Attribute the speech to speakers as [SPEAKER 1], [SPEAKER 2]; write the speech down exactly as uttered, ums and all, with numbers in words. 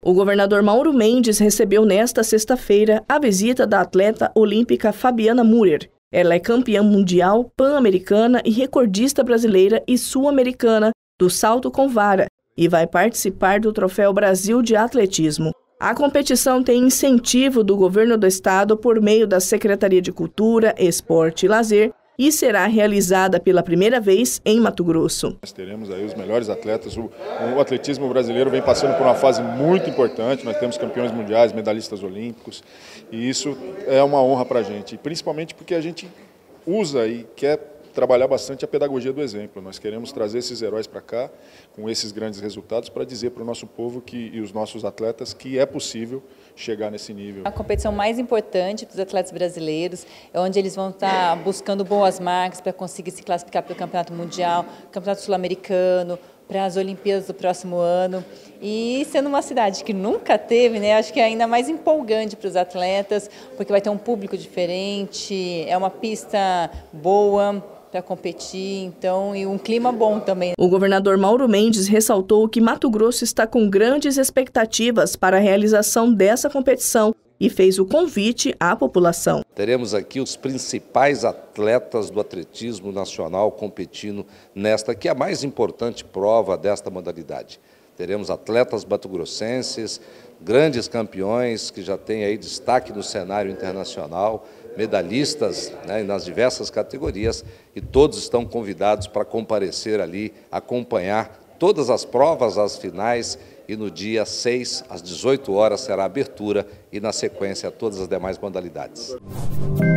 [SPEAKER 1] O governador Mauro Mendes recebeu nesta sexta-feira a visita da atleta olímpica Fabiana Müller. Ela é campeã mundial, pan-americana e recordista brasileira e sul-americana do salto com vara e vai participar do Troféu Brasil de Atletismo. A competição tem incentivo do governo do estado por meio da Secretaria de Cultura, Esporte e Lazer e será realizada pela primeira vez em Mato Grosso.
[SPEAKER 2] Nós teremos aí os melhores atletas. O, o atletismo brasileiro vem passando por uma fase muito importante. Nós temos campeões mundiais, medalhistas olímpicos e isso é uma honra para a gente, principalmente porque a gente usa e quer trabalhar bastante a pedagogia do exemplo. Nós queremos trazer esses heróis para cá, com esses grandes resultados, para dizer para o nosso povo que, e os nossos atletas que é possível chegar nesse nível.
[SPEAKER 3] A competição mais importante para os atletas brasileiros é onde eles vão estar buscando boas marcas para conseguir se classificar para o Campeonato Mundial, Campeonato Sul-Americano, para as Olimpíadas do próximo ano. E sendo uma cidade que nunca teve, né, acho que é ainda mais empolgante para os atletas, porque vai ter um público diferente, é uma pista boa para competir, então, e um clima bom também.
[SPEAKER 1] O governador Mauro Mendes ressaltou que Mato Grosso está com grandes expectativas para a realização dessa competição e fez o convite à população.
[SPEAKER 4] Teremos aqui os principais atletas do atletismo nacional competindo nesta, que é a mais importante prova desta modalidade. Teremos atletas mato-grossenses, grandes campeões que já têm aí destaque no cenário internacional, medalhistas, né, nas diversas categorias, e todos estão convidados para comparecer ali, acompanhar todas as provas, as finais, e no dia seis, às dezoito horas, será a abertura e na sequência todas as demais modalidades.